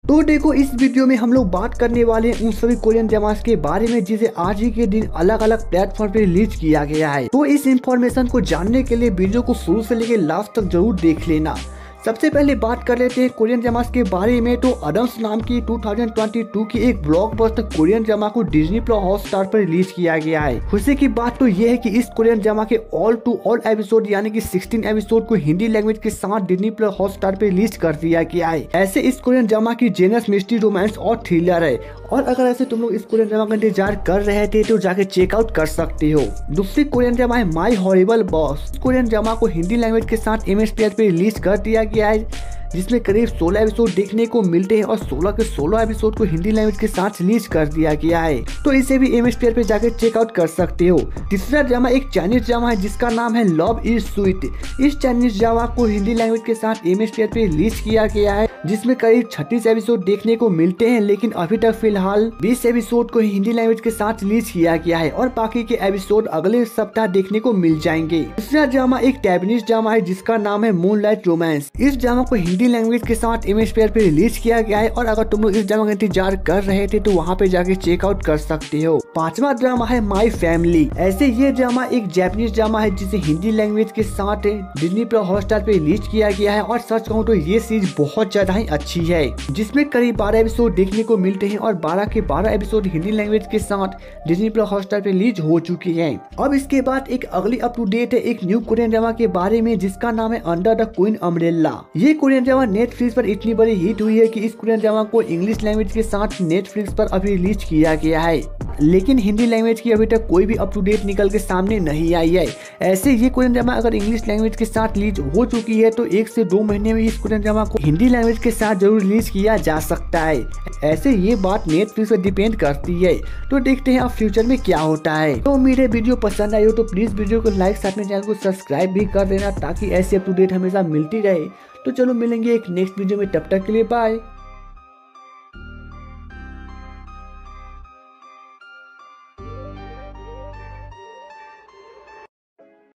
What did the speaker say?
तो देखो, इस वीडियो में हम लोग बात करने वाले हैं उन सभी कोरियन ड्रामास के बारे में जिसे आज ही के दिन अलग अलग प्लेटफॉर्म पे रिलीज किया गया है। तो इस इंफॉर्मेशन को जानने के लिए वीडियो को शुरू से लेकर लास्ट तक जरूर देख लेना। सबसे पहले बात कर लेते हैं कोरियन ड्रामास के बारे में। तो अडम्स नाम की 2022 की एक ब्लॉकबस्टर कोरियन ड्रामा को डिज्नी प्लस हॉटस्टार पर रिलीज किया गया है। खुशी की बात तो यह है कि इस कोरियन ड्रामा के ऑल टू ऑल एपिसोड यानी कि 16 एपिसोड को हिंदी लैंग्वेज के साथ डिज्नी प्लस हॉटस्टार पर रिलीज कर दिया गया है। ऐसे इस कोरियन ड्रामा की जेनस मिस्ट्री, रोमांस और थ्रिलर है। और अगर ऐसे तुम लोग इस कोरियन ड्रामा का इंतजार कर रहे थे तो जाके चेकआउट कर सकते हो। दूसरी कोरियन ड्रामा है my horrible boss. Korean drama को हिंदी लैंग्वेज के साथ एमएक्स प्लेयर पे रिलीज कर दिया गया है, जिसमें करीब 16 एपिसोड देखने को मिलते हैं और 16 के 16 एपिसोड को हिंदी लैंग्वेज के साथ रिलीज कर दिया गया है। तो इसे भी एमएक्स प्लेयर पे जाकर चेकआउट कर सकते हो। तीसरा ड्रामा एक चाइनीज ड्रामा है जिसका नाम है लव इज स्वीट। इस चाइनीज ड्रामा को हिंदी लैंग्वेज के साथ एमएक्स प्लेयर पे रिलीज किया गया है, जिसमें करीब 36 एपिसोड देखने को मिलते हैं, लेकिन अभी तक फिलहाल 20 एपिसोड को हिंदी लैंग्वेज के साथ रिलीज किया गया है और बाकी के एपिसोड अगले सप्ताह देखने को मिल जाएंगे। दूसरा ड्रामा एक टैबनीज ड्रामा है जिसका नाम है मूनलाइट रोमांस। इस ड्रामा को हिंदी लैंग्वेज के साथ एमएक्स प्लेयर पे रिलीज किया गया है और अगर तुम लोग इस ड्रामा का इंतजार कर रहे थे तो वहाँ पे जाके चेकआउट कर सकते हो। पांचवा ड्रामा है माय फैमिली। ऐसे ये ड्रामा एक जापानीज ड्रामा है जिसे हिंदी लैंग्वेज के साथ डिज्नी प्लस हॉटस्टार पे रिलीज किया गया है और सच कहूँ तो ये सीरीज बहुत ज्यादा ही अच्छी है, जिसमें करीब 12 एपिसोड देखने को मिलते हैं और 12 के 12 एपिसोड हिंदी लैंग्वेज के साथ डिज्नी प्लस हॉटस्टार पे रिलीज हो चुकी है। अब इसके बाद एक अगली अप टू डेट है एक न्यू कोरियन ड्रामा के बारे में जिसका नाम है अंडर द क्वीन अम्ब्रेला। ये कोरियन ड्रामा नेटफ्लिक्स पर इतनी बड़ी हिट हुई है कि इस कोरियन ड्रामा को इंग्लिश लैंग्वेज के साथ नेटफ्लिक्स पर अभी रिलीज किया गया है, लेकिन हिंदी लैंग्वेज की अभी तक कोई भी अप टू डेट निकल के सामने नहीं आई है। ऐसे ये कोरियन ड्रामा अगर इंग्लिश लैंग्वेज के साथ रिलीज हो चुकी है तो 1 से 2 महीने में इस कोरियन ड्रामा को हिंदी लैंग्वेज के साथ जरूर रिलीज किया जा सकता है। ऐसे ये बात नेटफ्लिक्स पर डिपेंड करती है, तो देखते हैं अब फ्यूचर में क्या होता है। तो मेरे वीडियो पसंद आई हो तो प्लीज वीडियो को लाइक, साथ में चैनल को सब्सक्राइब भी कर देना ताकि ऐसी अप टू डेट हमेशा मिलती रहे। तो चलो मिलेंगे एक नेक्स्ट वीडियो में, तब तक के लिए बाय।